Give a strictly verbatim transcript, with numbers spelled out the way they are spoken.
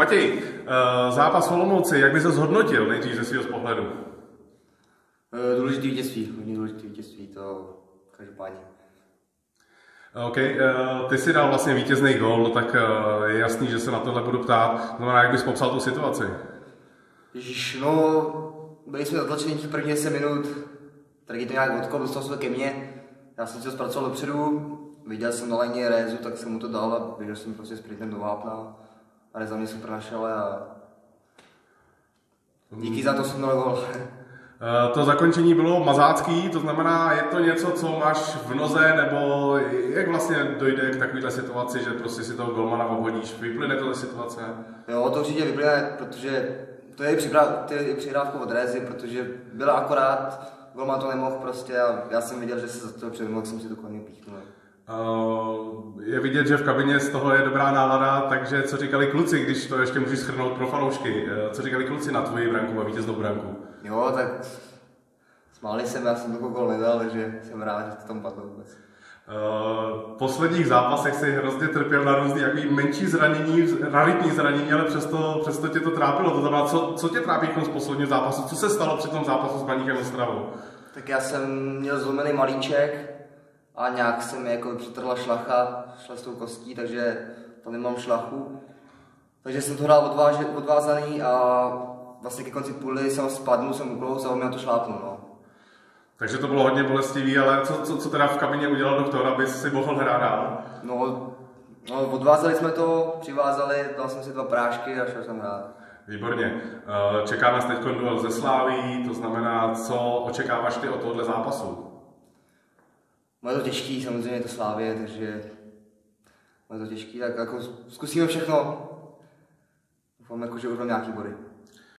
Matěj, zápas v Olomouci, jak bys ho zhodnotil nejdřív ze svého pohledu? Důležitý vítězství, hodně důležitý vítězství, to každopádně. OK, ty si dal vlastně vítězný gól, no tak je jasný, že se na tohle budu ptát. Znamená, jak bys popsal tu situaci? Ježíš, no, byli jsme zatlačeni těch prvních deset minut, taky to nějak odkop, dostal se to ke mně. Já jsem si to zpracoval dopředu, viděl jsem na lajně Rézu, tak jsem mu to dal a viděl jsem prostě sprintem do vápna. A Réza mě super našel a díky za to jsem dal gól. To zakončení bylo mazácký, to znamená, je to něco, co máš v noze, nebo jak vlastně dojde k takovéhle situaci, že prostě si toho golmana obhodíš, vyplyne to situace? Jo, to určitě vyplyne, protože to je i přihrávka od Rézy, protože byla akorát, golman to nemohl prostě a já jsem viděl, že se za to předmohl, jsem si to konně píchnul. Uh, je vidět, že v kabině z toho je dobrá nálada, takže co říkali kluci, když to ještě můžeš shrnout pro fanoušky, co říkali kluci na tvoji branku a vítěznou branku? Jo, tak smáli jsem, já jsem to gol nedal, takže jsem rád, že to tam padlo vůbec. Uh, v posledních zápasech jsi hrozně trpěl na různý jaký menší zranění, raritní zranění, ale přesto, přesto tě to trápilo. To znamená, co, co tě trápí z posledního zápasu? Co se stalo při tom zápasu s Baníkem Ostravou? Tak já jsem měl zlomený malíček a nějak se mi jako přitrhla šlacha, šla s tou kostí, takže tam nemám šlachu. Takže jsem to hrál odváže, odvázaný a vlastně ke konci půly jsem spadnul, jsem uklous a on mě na to šlápnul. No. Takže to bylo hodně bolestivý, ale co, co, co teda v kabině udělal doktor, aby si mohl hrát dál? No, no, odvázali jsme to, přivázali, dal jsem si dva prášky a šel jsem hrát. Výborně. Čeká nás teď duel ze Sláví, to znamená, co očekáváš ty od tohohle zápasu? No je to těžký, samozřejmě je to Slávě, takže je to těžký, tak jako zkusíme všechno. Doufám, jako, že urveme nějaký body.